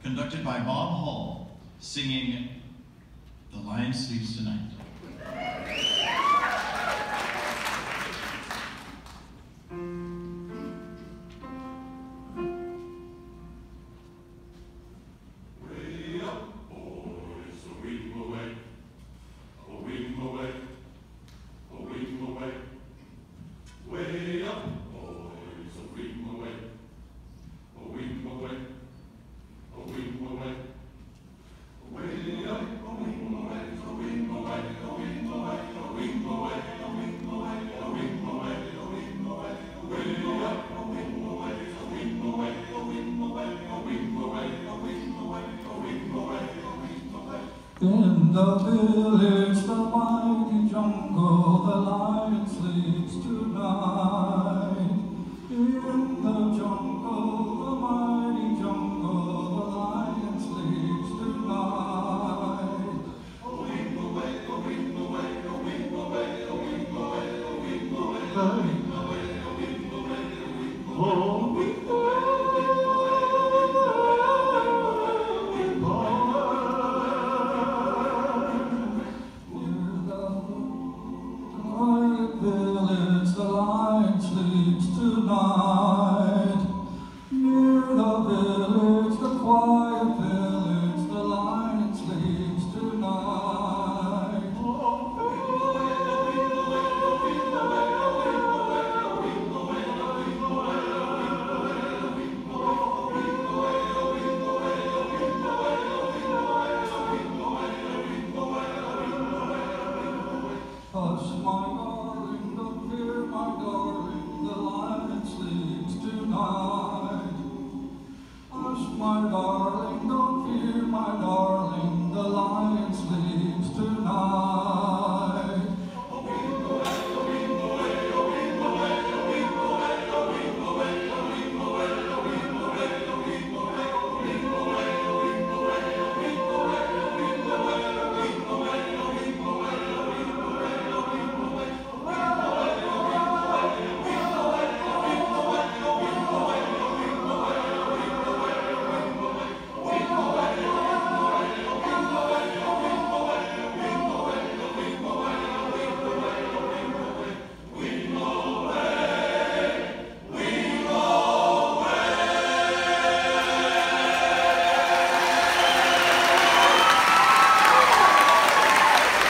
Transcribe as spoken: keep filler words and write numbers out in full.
conducted by Bob Hall, singing The Lion Sleeps Tonight. Way up, boys, a Wimoweh, a Wimoweh, a Wimoweh. Way up, boys, a Wimoweh, a Wimoweh, a Wimoweh. Way up, a Wimoweh, a Wimoweh, a Wimoweh, a Wimoweh, a Wimoweh, a Wimoweh, a Wimoweh. Way up, a Wimoweh, a Wimoweh, a Wimoweh, a Wimoweh, a Wimoweh, a Wimoweh, a Wimoweh. In the village, the mighty jungle, the lion sleeps tonight. In the jungle, the mighty jungle, the lion sleeps tonight. A Wimoweh, a Wimoweh, a Wimoweh, a Wimoweh, a Wimoweh, a Wimoweh, a Wimoweh, a Wimoweh. Village, the lion sleeps tonight. Near the village, the quiet village, the lion sleeps tonight. Hush, my darling, don't fear, my darling, the lion sleeps tonight. Hush, my darling.